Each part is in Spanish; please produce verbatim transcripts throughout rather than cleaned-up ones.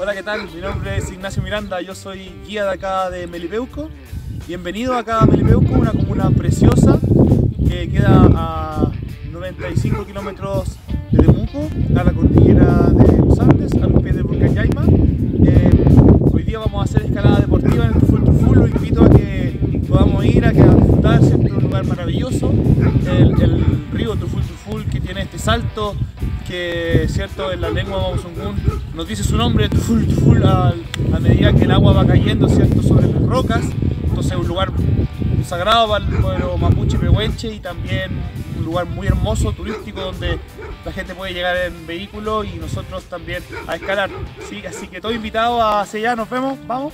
Hola, ¿qué tal? Mi nombre es Ignacio Miranda, yo soy guía de acá de Melipeuco. Bienvenido acá a Melipeuco, una comuna preciosa que queda a noventa y cinco kilómetros de Temuco, a la cordillera de los Andes, a los pies del volcán Llaima. Eh, hoy día vamos a hacer escalada deportiva en el Truful Truful. Los invito a que podamos ir a, que a disfrutar, siempre un lugar maravilloso. El, el río Truful Truful, que tiene este salto que, cierto, en la lengua mapuzungún nos dice su nombre, Truful Truful, a, a medida que el agua va cayendo, cierto, sobre las rocas. Entonces es un lugar sagrado para el pueblo mapuche pehuenche y también un lugar muy hermoso, turístico, donde la gente puede llegar en vehículo y nosotros también a escalar. ¿Sí? Así que todos invitados hacia allá, nos vemos, vamos.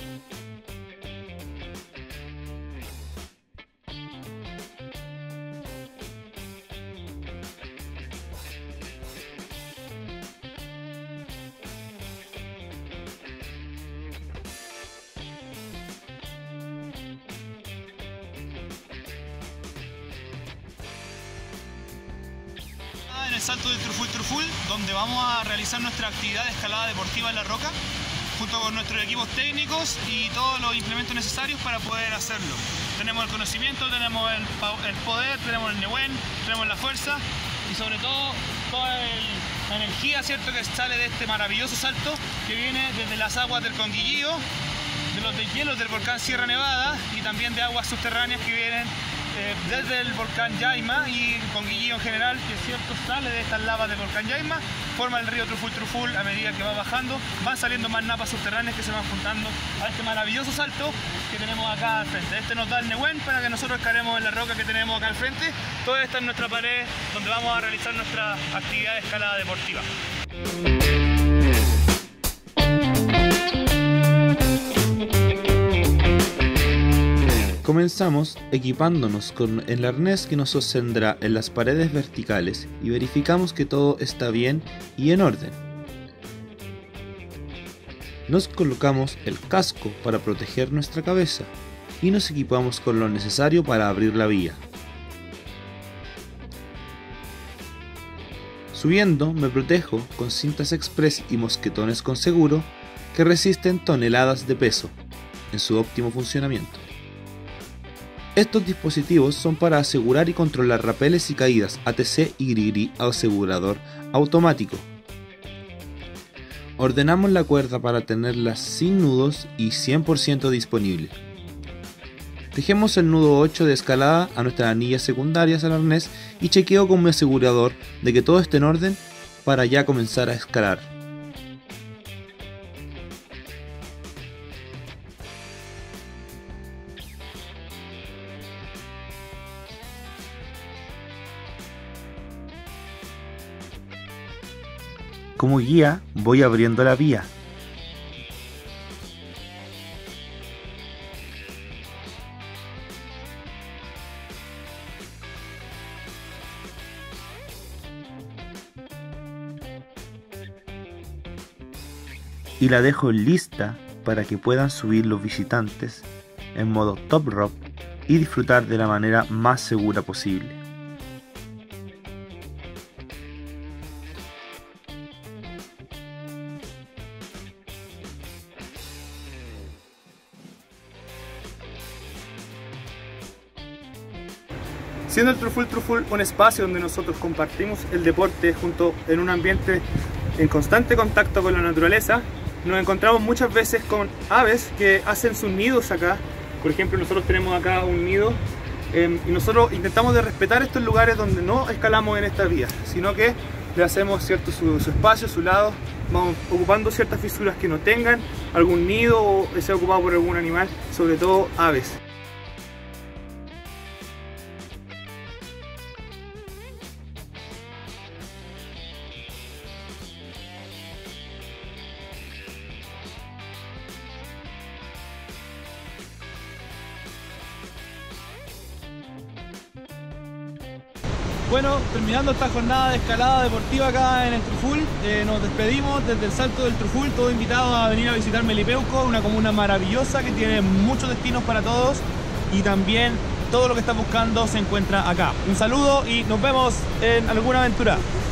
En el salto del Truful Truful, donde vamos a realizar nuestra actividad de escalada deportiva en la roca, junto con nuestros equipos técnicos y todos los implementos necesarios para poder hacerlo. Tenemos el conocimiento, tenemos el, el poder, tenemos el Nehuen, tenemos la fuerza y sobre todo toda el, la energía, ¿cierto?, que sale de este maravilloso salto que viene desde las aguas del Conguillío, de los deshielos del volcán Sierra Nevada y también de aguas subterráneas que vienen Eh, desde el volcán Llaima y el Conguillío en general, que es cierto, sale de estas lavas del volcán Llaima, forma el río Truful Truful. A medida que va bajando, van saliendo más napas subterráneas que se van juntando a este maravilloso salto que tenemos acá al frente. Este nos da el Nehuen para que nosotros escalemos en la roca que tenemos acá al frente. Toda esta es nuestra pared donde vamos a realizar nuestra actividad de escalada deportiva. Comenzamos equipándonos con el arnés que nos sostendrá en las paredes verticales y verificamos que todo está bien y en orden. Nos colocamos el casco para proteger nuestra cabeza y nos equipamos con lo necesario para abrir la vía. Subiendo me protejo con cintas express y mosquetones con seguro que resisten toneladas de peso en su óptimo funcionamiento. Estos dispositivos son para asegurar y controlar rapeles y caídas A T C y Grigri asegurador automático. Ordenamos la cuerda para tenerla sin nudos y cien por ciento disponible. Tejemos el nudo ocho de escalada a nuestras anillas secundarias al arnés y chequeo con mi asegurador de que todo esté en orden para ya comenzar a escalar. Como guía voy abriendo la vía. Y la dejo lista para que puedan subir los visitantes en modo top rope y disfrutar de la manera más segura posible. Siendo el Truful Truful un espacio donde nosotros compartimos el deporte junto en un ambiente en constante contacto con la naturaleza, nos encontramos muchas veces con aves que hacen sus nidos acá. Por ejemplo, nosotros tenemos acá un nido eh, y nosotros intentamos de respetar estos lugares donde no escalamos en esta vía, sino que le hacemos, cierto, su, su espacio, su lado, vamos ocupando ciertas fisuras que no tengan algún nido o sea ocupado por algún animal, sobre todo aves. Bueno, terminando esta jornada de escalada deportiva acá en el Truful, eh, nos despedimos desde el salto del Truful, todos invitados a venir a visitar Melipeuco, una comuna maravillosa que tiene muchos destinos para todos y también todo lo que estás buscando se encuentra acá. Un saludo y nos vemos en alguna aventura.